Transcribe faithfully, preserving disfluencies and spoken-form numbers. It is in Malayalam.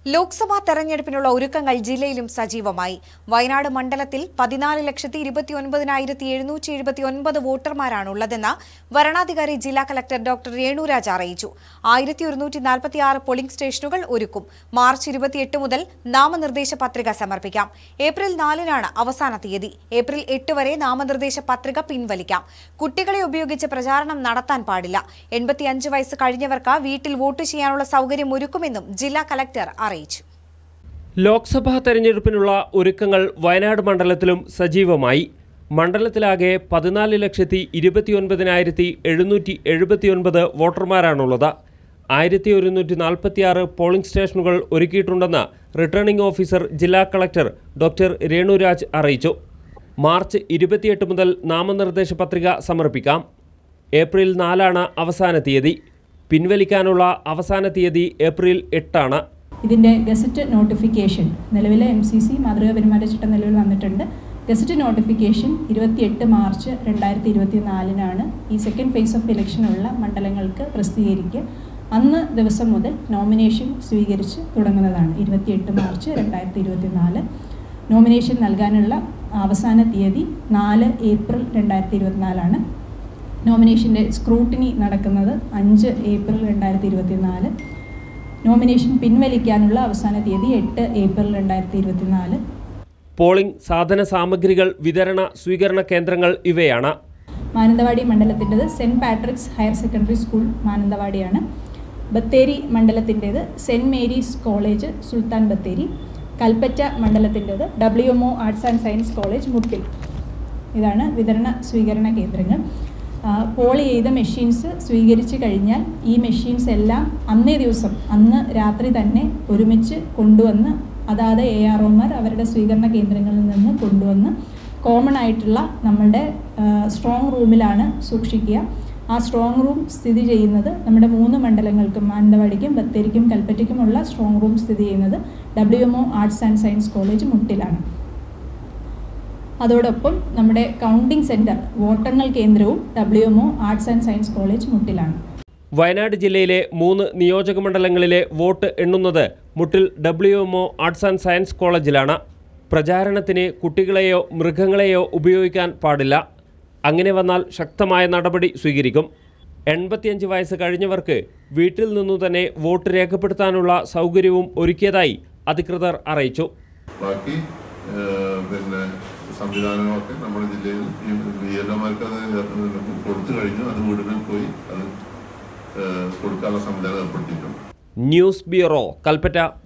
ലോക്സഭാ തെരഞ്ഞെടുപ്പിനുള്ള ഒരുക്കങ്ങൾ ജില്ലയിലും സജീവമായി. വയനാട് മണ്ഡലത്തിൽ പതിനാല് ലക്ഷത്തി ഇരുപത്തി ഒൻപതിനായിരത്തി എഴുന്നൂറ്റി എഴുപത്തി ഒൻപത് വോട്ടർമാരാണുള്ളതെന്ന് വരണാധികാരി ജില്ലാ കളക്ടർ ഡോക്ടർ രേണുരാജ് അറിയിച്ചു. ആയിരത്തി ഒരുന്നൂറ്റി നാൽപ്പത്തി ആറ് പോളിംഗ് സ്റ്റേഷനുകൾ ഒരുക്കും. മാർച്ച് ഇരുപത്തിയെട്ട് മുതൽ നാമനിർദ്ദേശ പത്രിക സമർപ്പിക്കാം. ഏപ്രിൽ നാലിനാണ് അവസാന തീയതി. ഏപ്രിൽ എട്ട് വരെ നാമനിർദ്ദേശ പത്രിക പിൻവലിക്കാം. കുട്ടികളെ ഉപയോഗിച്ച് പ്രചാരണം നടത്താൻ പാടില്ല. എൺപത്തിയഞ്ച് വയസ്സ് കഴിഞ്ഞവർക്ക് വീട്ടിൽ വോട്ട് ചെയ്യാനുള്ള സൗകര്യം ഒരുക്കുമെന്നും ജില്ലാ കളക്ടർ അറിയിച്ചു. ലോക്സഭാ തെരഞ്ഞെടുപ്പിനുള്ള ഒരുക്കങ്ങൾ വയനാട് മണ്ഡലത്തിലും സജീവമായി. മണ്ഡലത്തിലാകെ പതിനാല് ലക്ഷത്തി ഇരുപത്തി ഒൻപതിനായിരത്തി എഴുന്നൂറ്റി എഴുപത്തി ഒൻപത് വോട്ടർമാരാണുള്ളത്. ആയിരത്തി ഒരുന്നൂറ്റി നാൽപ്പത്തി ആറ് പോളിംഗ് സ്റ്റേഷനുകൾ ഒരുക്കിയിട്ടുണ്ടെന്ന് റിട്ടേണിംഗ് ഓഫീസർ ജില്ലാ കളക്ടർ ഡോക്ടർ രേണുരാജ് അറിയിച്ചു. മാർച്ച് ഇരുപത്തിയെട്ട് മുതൽ നാമനിർദ്ദേശ പത്രിക സമർപ്പിക്കാം. ഏപ്രിൽ നാലാണ് അവസാന തീയതി. പിൻവലിക്കാനുള്ള അവസാന തീയതി ഏപ്രിൽ എട്ടാണ്. ഇതിൻ്റെ ഗസറ്റ് നോട്ടിഫിക്കേഷൻ നിലവിലെ എം സി സി മാതൃകാ പെരുമാറ്റച്ചട്ടം നിലവിൽ വന്നിട്ടുണ്ട്. ഗസറ്റ് നോട്ടിഫിക്കേഷൻ ഇരുപത്തിയെട്ട് മാർച്ച് രണ്ടായിരത്തി ഇരുപത്തി നാലിനാണ് ഈ സെക്കൻഡ് ഫേസ് ഓഫ് ഇലക്ഷനുള്ള മണ്ഡലങ്ങൾക്ക് പ്രസിദ്ധീകരിക്കുക. അന്ന് ദിവസം മുതൽ നോമിനേഷൻ സ്വീകരിച്ച് തുടങ്ങുന്നതാണ്. ഇരുപത്തിയെട്ട് മാർച്ച് രണ്ടായിരത്തി ഇരുപത്തി നാല് നോമിനേഷൻ നൽകാനുള്ള അവസാന തീയതി നാല് ഏപ്രിൽ രണ്ടായിരത്തി ഇരുപത്തിനാലാണ്. നോമിനേഷൻ്റെ സ്ക്രൂട്ടിനി നടക്കുന്നത് അഞ്ച് ഏപ്രിൽ രണ്ടായിരത്തി ഇരുപത്തി നാല്. നോമിനേഷൻ പിൻവലിക്കാനുള്ള അവസാന തീയതി എട്ട് ഏപ്രിൽ രണ്ടായിരത്തി ഇരുപത്തിനാല്. പോളിംഗ് സാധന സാമഗ്രികൾ വിതരണ സ്വീകരണ കേന്ദ്രങ്ങൾ ഇവയാണ്. മാനന്തവാടി മണ്ഡലത്തിൻ്റെത് saint Patrick's higher secondary school മാനന്തവാടിയാണ്. ബത്തേരി മണ്ഡലത്തിൻ്റെത് saint Mary's college Sultan Bathery. Kalpetta മണ്ഡലത്തിൻ്റെത് W M O arts and science college Muttil. ഇതാണ് വിതരണ സ്വീകരണ കേന്ദ്രങ്ങൾ. പോൾ ചെയ്ത മെഷീൻസ് സ്വീകരിച്ച് കഴിഞ്ഞാൽ ഈ മെഷീൻസ് എല്ലാം അന്നേ ദിവസം അന്ന് രാത്രി തന്നെ ഒരുമിച്ച് കൊണ്ടുവന്ന് അതാത് എ ആർ ഒമാർ അവരുടെ സ്വീകരണ കേന്ദ്രങ്ങളിൽ നിന്ന് കൊണ്ടുവന്ന് കോമൺ ആയിട്ടുള്ള നമ്മളുടെ സ്ട്രോങ് റൂമിലാണ് സൂക്ഷിക്കുക. ആ സ്ട്രോങ് റൂം സ്ഥിതി ചെയ്യുന്നത് നമ്മുടെ മൂന്ന് മണ്ഡലങ്ങൾക്കും മാനന്തവാടിക്കും ബത്തേരിക്കും കൽപ്പറ്റയ്ക്കുമുള്ള സ്ട്രോങ് റൂം സ്ഥിതി ചെയ്യുന്നത് W M O arts and science college മുട്ടിലാണ്. അതോടൊപ്പം നമ്മുടെ കൗണ്ടിംഗ് സെൻറ്റർ വോട്ടെണ്ണൽ കേന്ദ്രവും W M O arts and science college മുട്ടിലാണ്. വയനാട് ജില്ലയിലെ മൂന്ന് നിയോജക മണ്ഡലങ്ങളിലെ വോട്ട് എണ്ണുന്നത് Muttil W M O arts and science കോളേജിലാണ്. പ്രചാരണത്തിന് കുട്ടികളെയോ മൃഗങ്ങളെയോ ഉപയോഗിക്കാൻ പാടില്ല. അങ്ങനെ വന്നാൽ ശക്തമായ നടപടി സ്വീകരിക്കും. എൺപത്തിയഞ്ച് വയസ്സ് കഴിഞ്ഞവർക്ക് വീട്ടിൽ നിന്നു തന്നെ വോട്ട് രേഖപ്പെടുത്താനുള്ള സൗകര്യവും ഒരുക്കിയതായി അധികൃതർ അറിയിച്ചു. സംവിധാനങ്ങളൊക്കെ നമ്മുടെ ജില്ലയിൽ ബി എൽ ഒമാർക്ക് അത് കൊടുത്തു കഴിഞ്ഞു. അത് വീടുകളിൽ പോയി അത് കൊടുക്കാനുള്ള സംവിധാനം ഏർപ്പെടുത്തിയിട്ടുണ്ട്. News bureau, Kalpetta.